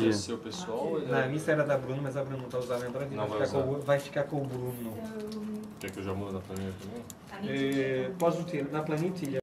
Isso é seu pessoal? Não, isso era da Bruna, mas a Bruna não tá usando agora. Vai ficar com o Bruno. Quer que eu já mudo na planilha também? Podes meter na planilha.